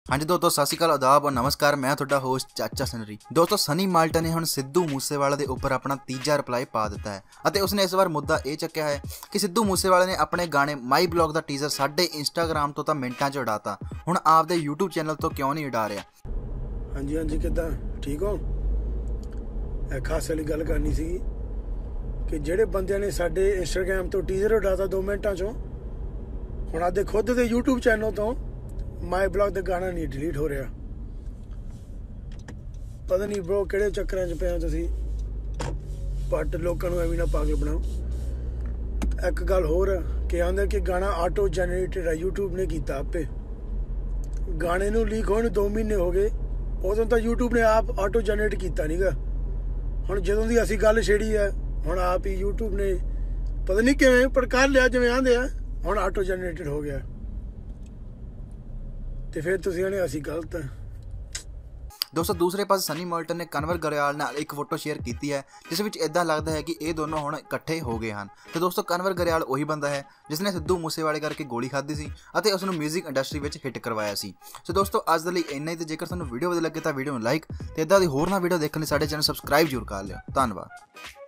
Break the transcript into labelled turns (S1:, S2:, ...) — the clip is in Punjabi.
S1: हाँ जी दोस्तों, सत श्री अकाल, आदाब और नमस्कार। मैं तुहाडा होस्ट चाचा सनरी। दोस्तों, सनी माल्टा ने हुण सिद्धू मूसेवाला के उपर अपना तीजा रिप्लाई पा दिता है ਅਤੇ ਉਸਨੇ ਇਸ ਵਾਰ ਮੁੱਦਾ ਇਹ ਚੱਕਿਆ ਹੈ ਕਿ ਸਿੱਧੂ ਮੂਸੇਵਾਲੇ ਨੇ ਆਪਣੇ ਗਾਣੇ ਮਾਈ ਬਲੌਗ ਦਾ ਟੀਜ਼ਰ ਸਾਡੇ ਇੰਸਟਾਗ੍ਰਾਮ ਤੋਂ ਤਾਂ ਮਿੰਟਾਂ 'ਚ ਉਡਾਤਾ, ਹੁਣ ਆਪਦੇ YouTube ਚੈਨਲ ਤੋਂ ਕਿਉਂ ਨਹੀਂ ਉਡਾ ਰਿਹਾ।
S2: ਹਾਂਜੀ ਹਾਂਜੀ, ਕਿੱਦਾਂ ਠੀਕ ਹੋ? ਇਹ ਖਾਸ ਵਾਲੀ ਗੱਲ ਕਰਨੀ ਸੀ ਕਿ ਜਿਹੜੇ ਬੰਦਿਆਂ ਨੇ ਸਾਡੇ ਇੰਸਟਾਗ੍ਰਾਮ ਤੋਂ ਟੀਜ਼ਰ ਉਡਾਤਾ 2 ਮਿੰਟਾਂ 'ਚੋਂ, ਹੁਣ ਆਦੇ ਖੁਦ ਦੇ YouTube ਚੈਨਲ ਤੋਂ ਮਾਈ ਬਲੌਗ ਦਾ ਗਾਣਾ ਨਹੀਂ ਡਿਲੀਟ ਹੋ ਰਿਹਾ। ਪਤਾ ਨਹੀਂ ਬ్రో ਕਿਹੜੇ ਚੱਕਰਾਂ 'ਚ ਪਏ ਹੋ ਤੁਸੀਂ, ਬਟ ਲੋਕਾਂ ਨੂੰ ਐਵੇਂ ਨਾ ਪਾਗਲ ਬਣਾਓ। ਇੱਕ ਗੱਲ ਹੋਰ ਕਿ ਆਂਦੇ ਕਿ ਗਾਣਾ ਆਟੋ ਜਨਰੇਟਡ ਹੈ, YouTube ਨੇ ਕੀਤਾ ਆਪੇ। ਗਾਣੇ ਨੂੰ ਲੀਕ ਹੋਣ 2 ਮਹੀਨੇ ਹੋ ਗਏ, ਉਦੋਂ ਤਾਂ YouTube ਨੇ ਆਪ ਆਟੋ ਜਨਰੇਟ ਕੀਤਾ ਨੀਗਾ। ਹੁਣ ਜਦੋਂ ਦੀ ਅਸੀਂ ਗੱਲ ਛੇੜੀ ਆ, ਹੁਣ ਆਪ ਹੀ YouTube ਨੇ ਪਤਾ ਨਹੀਂ ਕਿਵੇਂ ਪਰ ਕਰ ਲਿਆ, ਜਿਵੇਂ ਆਂਦੇ ਆ ਹੁਣ ਆਟੋ ਜਨਰੇਟਡ ਹੋ ਗਿਆ। ਤੇ ਫਿਰ ਤੁਸੀਂ ਆਣੇ ਅਸੀਂ ਗਲਤ ਆ।
S1: दोस्तों, दूसरे पास सनी माल्टा ने कन्वर गरेवाल नाल एक फोटो शेयर की है जिस विच इदां लगता है कि ये दोनों हुण इकट्ठे हो गए हैं। तो दोस्तों, कन्वर गरेवाल वही बंदा है जिसने सिद्धू मूसेवाले करके गोली खाधी सी अते उसनूं म्यूजिक इंडस्ट्री विच हिट करवाया सी। सो दोस्तों, अज दे लई इन्ना ही। ते जेकर तुहानूं वीडियो वधिया लगे तो वीडियो नूं लाइक ते इदां दी होर ना वीडियो देखण लई साडे चैनल सबसक्राइब जरूर कर लिओ। धन्नवाद।